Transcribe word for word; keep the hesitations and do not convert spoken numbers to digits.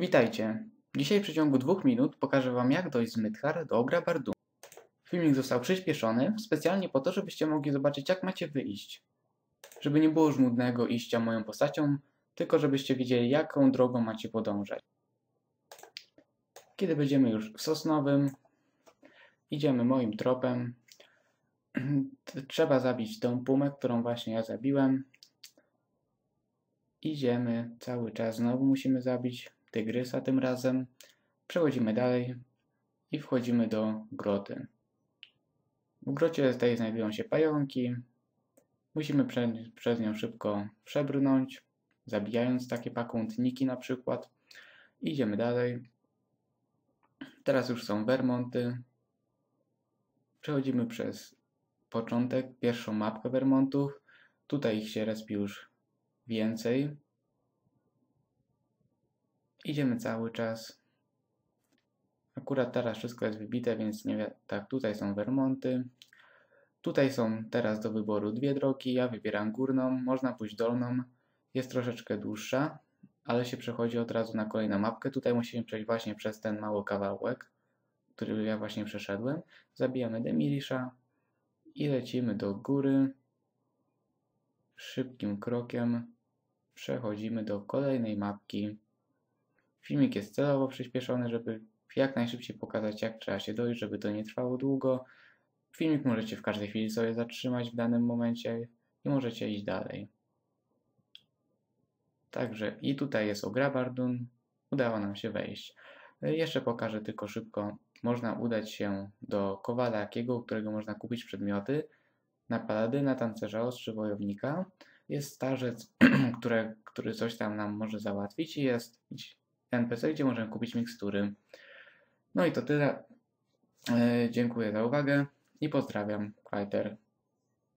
Witajcie. Dzisiaj w przeciągu dwóch minut pokażę Wam, jak dojść z Mythar do Ogra Bardunu. Filmik został przyspieszony specjalnie po to, żebyście mogli zobaczyć, jak macie wyjść. Żeby nie było żmudnego iścia moją postacią, tylko żebyście wiedzieli, jaką drogą macie podążać. Kiedy będziemy już w Sosnowym, idziemy moim tropem. Trzeba zabić tą pumę, którą właśnie ja zabiłem. Idziemy cały czas, znowu musimy zabić tygrysa tym razem. Przechodzimy dalej i wchodzimy do groty. W grocie tej znajdują się pająki. Musimy prze, przez nią szybko przebrnąć, zabijając takie pakątniki na przykład. Idziemy dalej. Teraz już są Vermonty. Przechodzimy przez początek, pierwszą mapkę Vermontów. Tutaj ich się respi już więcej. Idziemy cały czas. Akurat teraz wszystko jest wybite, więc nie wiem. Tak, tutaj są Vermonty. Tutaj są teraz do wyboru dwie drogi. Ja wybieram górną, można pójść dolną. Jest troszeczkę dłuższa, ale się przechodzi od razu na kolejną mapkę. Tutaj musimy przejść właśnie przez ten mały kawałek, który ja właśnie przeszedłem. Zabijamy Demirisha i lecimy do góry. Szybkim krokiem przechodzimy do kolejnej mapki. Filmik jest celowo przyspieszony, żeby jak najszybciej pokazać, jak trzeba się dojść, żeby to nie trwało długo. Filmik możecie w każdej chwili sobie zatrzymać w danym momencie i możecie iść dalej. Także i tutaj jest Ogra Bardun. Udało nam się wejść. Jeszcze pokażę tylko szybko. Można udać się do Kowala Jakiego, u którego można kupić przedmioty. Na paladyna, tancerza, ostrzy, wojownika. Jest starzec, które, który coś tam nam może załatwić i jest N P C, gdzie możemy kupić mikstury. No i to tyle. Dziękuję za uwagę i pozdrawiam. Kwajter.